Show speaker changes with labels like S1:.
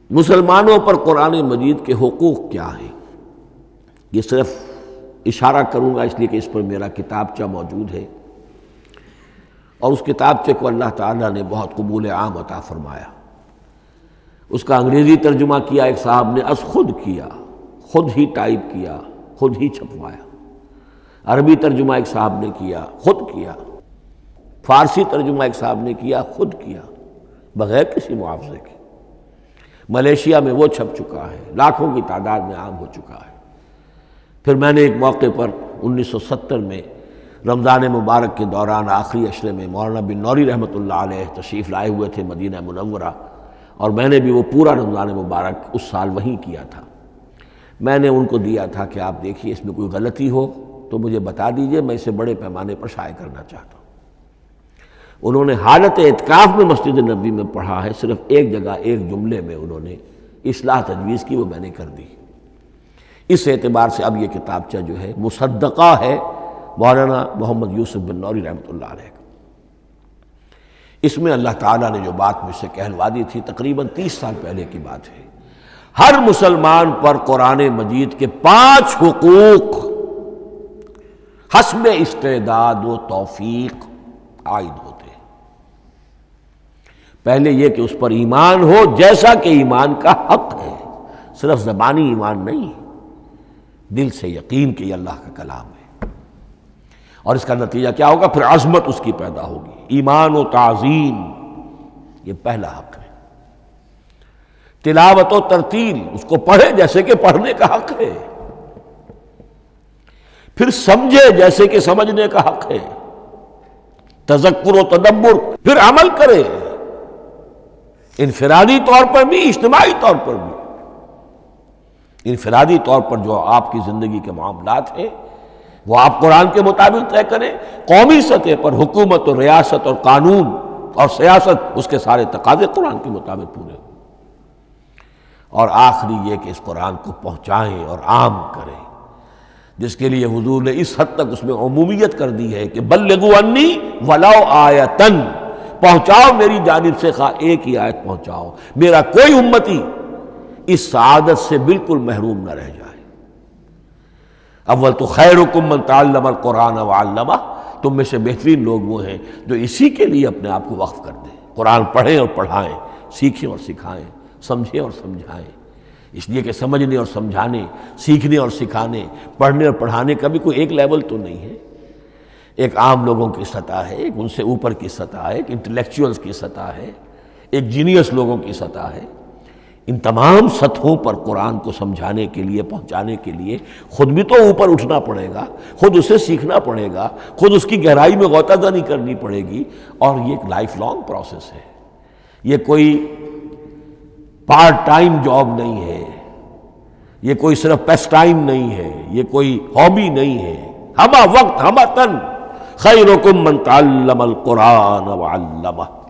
S1: مسلمانوں پر قرآن مجید کے حقوق کیا ہیں؟ یہ صرف اشارہ کروں گا اس لیے کہ اس پر میرا کتابچہ موجود ہے، اور اس کتابچے کو اللہ تعالیٰ نے بہت قبول عام عطا فرمایا۔ اس کا انگریزی ترجمہ کیا ایک صاحب نے، از خود کیا، خود ہی ٹائپ کیا، خود ہی چھپوایا۔ عربی ترجمہ ایک صاحب نے کیا، خود کیا۔ فارسی ترجمہ ایک صاحب نے کیا، خود کیا، بغیر کسی معاوضے کے۔ ملیشیا میں وہ چھپ چکا ہے، لاکھوں کی تعداد میں عام ہو چکا ہے۔ پھر میں نے ایک موقع پر 1970 میں رمضان مبارک کے دوران آخری عشرے میں مولانا بن نوری رحمۃ اللہ علیہ تشریف لائے ہوئے تھے مدینہ منورہ، اور میں نے بھی وہ پورا رمضان مبارک اس سال وہیں کیا تھا۔ میں نے ان کو دیا تھا کہ آپ دیکھیے اس میں کوئی غلطی ہو تو مجھے بتا دیجئے، میں اسے بڑے پیمانے پر شائع کرنا چاہتا ہوں۔ انہوں نے حالت اعتکاف میں مسجد نبوی میں پڑھا ہے، صرف ایک جگہ ایک جملے میں انہوں نے اصلاح تجویز کی، وہ میں نے کر دی۔ اس اعتبار سے اب یہ کتابچہ جو ہے مصدقہ ہے مولانا محمد یوسف بن نوری رحمۃ اللہ علیہ کا۔ اس میں اللہ تعالیٰ نے جو بات مجھ سے کہلوا دی تھی تقریباً 30 سال پہلے کی بات ہے، ہر مسلمان پر قرآن مجید کے 5 حقوق حسب استعداد و توفیق عائد ہوتے ہیں۔ پہلے یہ کہ اس پر ایمان ہو جیسا کہ ایمان کا حق ہے، صرف زبانی ایمان نہیں، دل سے یقین کہ یہ اللہ کا کلام ہے۔ اور اس کا نتیجہ کیا ہوگا؟ پھر عظمت اس کی پیدا ہوگی، ایمان و تعظیم، یہ پہلا حق ہے۔ تلاوت و ترتیل، اس کو پڑھے جیسے کہ پڑھنے کا حق ہے، پھر سمجھے جیسے کہ سمجھنے کا حق ہے، تذکر و تدبر، پھر عمل کرے، انفرادی طور پر بھی اجتماعی طور پر بھی۔ انفرادی طور پر جو آپ کی زندگی کے معاملات ہیں وہ آپ قرآن کے مطابق طے کریں، قومی سطح پر حکومت اور ریاست اور قانون اور سیاست، اس کے سارے تقاضے قرآن کے مطابق پورے ہوں، اور آخری یہ کہ اس قرآن کو پہنچائیں اور عام کریں، جس کے لیے حضور نے اس حد تک اس میں عمومیت کر دی ہے کہ بلغوا انی ولو آیتن، پہنچاؤ میری جانب سے خواہ ایک ہی آیت پہنچاؤ، میرا کوئی امتی اس سعادت سے بالکل محروم نہ رہ جائے۔ اول تو خیرکم من تعلم القرآن وعلمہ، تم میں سے بہترین لوگ وہ ہیں جو اسی کے لیے اپنے آپ کو وقف کر دیں، قرآن پڑھیں اور پڑھائیں، سیکھیں اور سکھائیں، سمجھیں اور سمجھائیں۔ اس لیے کہ سمجھنے اور سمجھانے، سیکھنے اور سکھانے، پڑھنے اور پڑھانے کا بھی کوئی ایک لیول تو نہیں ہے۔ ایک عام لوگوں کی سطح ہے، ایک ان سے اوپر کی سطح ہے، ایک انٹلیکچوئلز کی سطح ہے، ایک جینیس لوگوں کی سطح ہے۔ ان تمام سطحوں پر قرآن کو سمجھانے کے لیے، پہنچانے کے لیے خود بھی تو اوپر اٹھنا پڑے گا، خود اسے سیکھنا پڑے گا، خود اس کی گہرائی میں غوطہ زنی کرنی پڑے گی، اور یہ ایک لائف لانگ پروسیس ہے۔ یہ کوئی پارٹ ٹائم جاب نہیں ہے، یہ کوئی صرف پیس ٹائم نہیں ہے، یہ کوئی ہابی نہیں ہے، ہمہ وقت ہمہ تن، خیرکم من تعلم القرآن وعلمہ۔